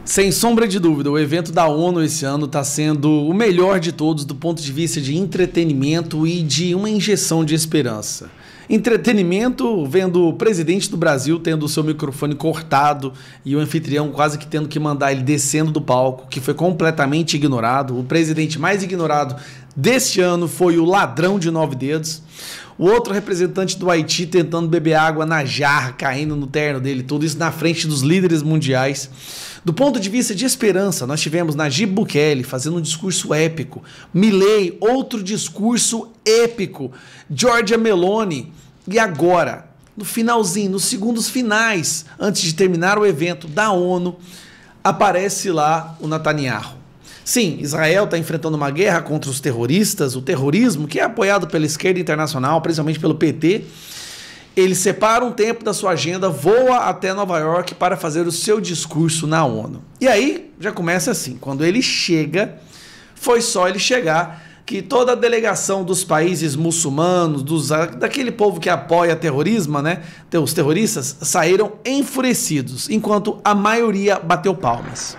Sem sombra de dúvida, o evento da ONU esse ano está sendo o melhor de todos do ponto de vista de entretenimento e de uma injeção de esperança. Entretenimento, vendo o presidente do Brasil tendo o seu microfone cortado e o anfitrião quase que tendo que mandar ele descendo do palco, que foi completamente ignorado. O presidente mais ignorado deste ano foi o ladrão de 9 dedos. O outro representante do Haiti tentando beber água na jarra, caindo no terno dele, tudo isso na frente dos líderes mundiais. Do ponto de vista de esperança, nós tivemos Nayib Bukele fazendo um discurso épico, Milei, outro discurso épico, Giorgia Meloni, e agora, no finalzinho, nos segundos finais, antes de terminar o evento da ONU, aparece lá o Netanyahu. Sim, Israel está enfrentando uma guerra contra os terroristas, o terrorismo, que é apoiado pela esquerda internacional, principalmente pelo PT. Ele separa um tempo da sua agenda, voa até Nova York para fazer o seu discurso na ONU. E aí já começa assim, quando ele chega, foi só ele chegar que toda a delegação dos países muçulmanos, daquele povo que apoia terrorismo, né, os terroristas, saíram enfurecidos, enquanto a maioria bateu palmas.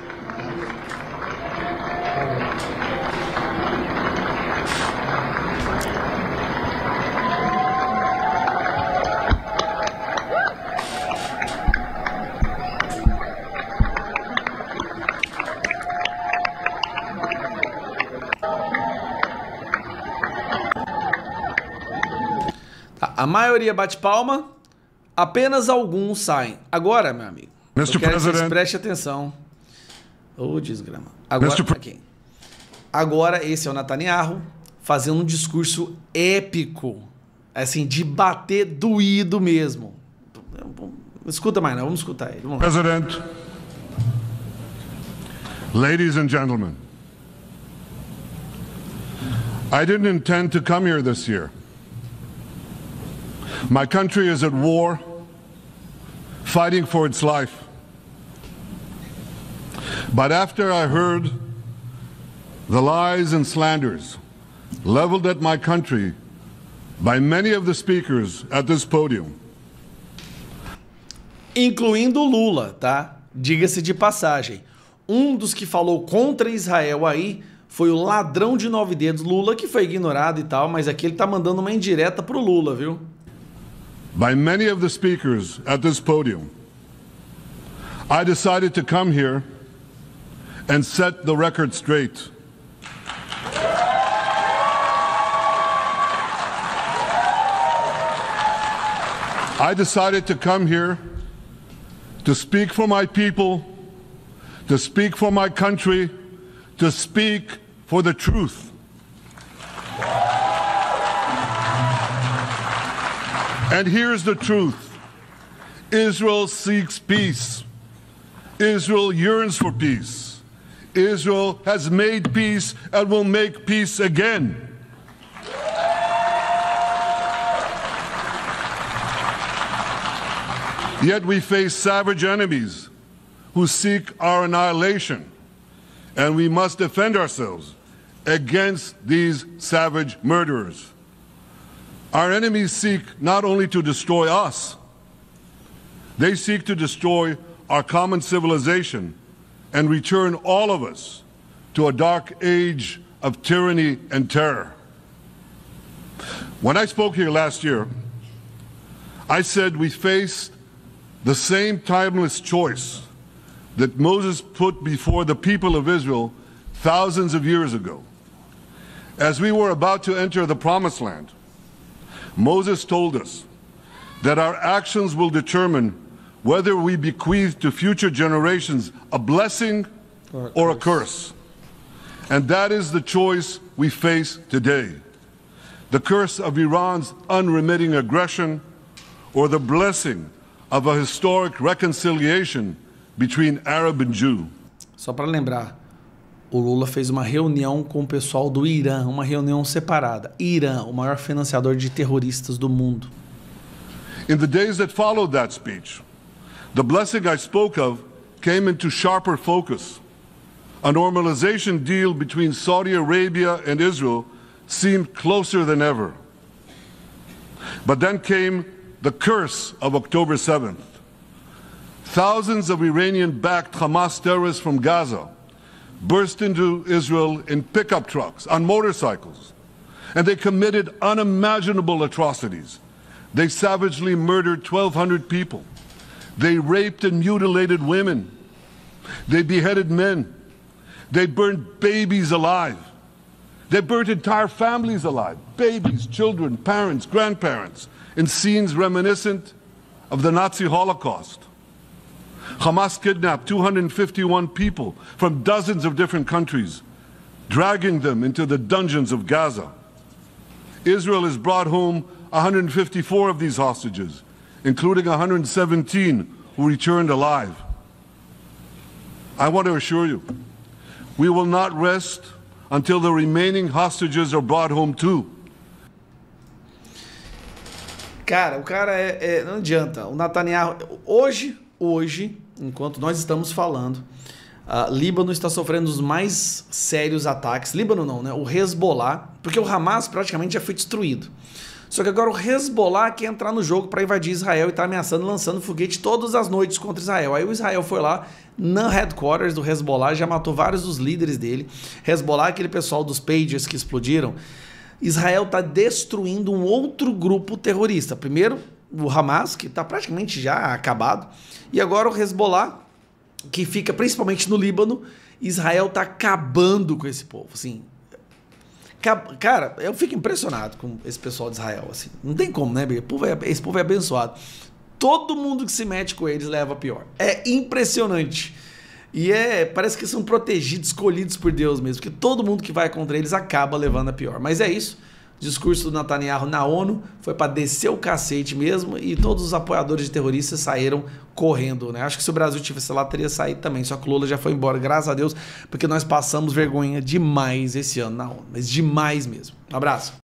A maioria bate palma, apenas alguns saem. Agora, meu amigo, eu quero que vocês prestem atenção. Ô, desgrama. Agora, esse é o Netanyahu fazendo um discurso épico, assim, de bater doído mesmo. Escuta mais, não, vamos escutar ele. Vamos lá. President, ladies and gentlemen, I didn't intend to come here this year. My country is at war, fighting for its life. But after I heard the lies and slanders leveled at my country by many of the speakers at this podium, incluindo Lula, tá? Diga-se de passagem. Um dos que falou contra Israel aí foi o ladrão de 9 dedos, Lula, que foi ignorado e tal, mas aqui ele tá mandando uma indireta pro Lula, viu? By many of the speakers at this podium, I decided to come here and set the record straight. I decided to come here to speak for my people, to speak for my country, to speak for the truth. And here's the truth. Israel seeks peace. Israel yearns for peace. Israel has made peace and will make peace again. Yet we face savage enemies who seek our annihilation, and we must defend ourselves against these savage murderers. Our enemies seek not only to destroy us, they seek to destroy our common civilization and return all of us to a dark age of tyranny and terror. When I spoke here last year, I said we faced the same timeless choice that Moses put before the people of Israel thousands of years ago. As we were about to enter the Promised Land, Moses told us that our actions will determine whether we bequeath to future generations a blessing or a curse. And that is the choice we face today. The curse of Iran's unremitting aggression or the blessing of a historic reconciliation between Arab and Jew. Só para lembrar, o Lula fez uma reunião com o pessoal do Irã, uma reunião separada. Irã, o maior financiador de terroristas do mundo. In the days that followed that speech, the blessing I spoke of came into sharper focus. A normalization deal between Saudi Arabia and Israel seemed closer than ever. But then came the curse of October 7th. Thousands of Iranian-backed Hamas terrorists from Gaza burst into Israel in pickup trucks, on motorcycles, and they committed unimaginable atrocities. They savagely murdered 1,200 people. They raped and mutilated women. They beheaded men. They burned babies alive. They burnt entire families alive, babies, children, parents, grandparents, in scenes reminiscent of the Nazi Holocaust. Hamas kidnapped 251 people from dozens of different countries, dragging them into the dungeons of Gaza. Israel has brought home 154 of these hostages, including 117 who returned alive. I want to assure you, we will not rest until the remaining hostages are brought home too. Cara, o cara não adianta. O Netanyahu, hoje, enquanto nós estamos falando, Líbano está sofrendo os mais sérios ataques. Líbano não, né? O Hezbollah, porque o Hamas praticamente já foi destruído. Só que agora o Hezbollah quer entrar no jogo para invadir Israel e está ameaçando, lançando foguete todas as noites contra Israel. Aí o Israel foi lá na headquarters do Hezbollah, já matou vários dos líderes dele. Hezbollah, aquele pessoal dos pagers que explodiram. Israel está destruindo um outro grupo terrorista. Primeiro, o Hamas, que está praticamente já acabado. E agora o Hezbollah, que fica principalmente no Líbano. Israel está acabando com esse povo, assim. Cara, eu fico impressionado com esse pessoal de Israel, assim. Não tem como, né, esse povo é abençoado. Todo mundo que se mete com eles leva a pior. É impressionante. E parece que são protegidos, escolhidos por Deus mesmo, porque todo mundo que vai contra eles acaba levando a pior. Mas é isso. O discurso do Netanyahu na ONU foi para descer o cacete mesmo e todos os apoiadores de terroristas saíram correndo, né? Acho que se o Brasil tivesse lá, teria saído também. Só que o Lula já foi embora, graças a Deus, porque nós passamos vergonha demais esse ano na ONU. Mas demais mesmo. Um abraço.